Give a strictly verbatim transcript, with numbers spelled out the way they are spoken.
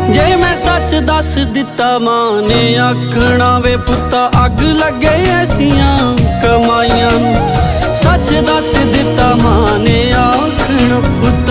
जे मैं सच दस दिता मां ने आखना वे पुत्ता अग लगे ऐसियां कमाइयां। सच दस दिता मां ने आखना पुत्ता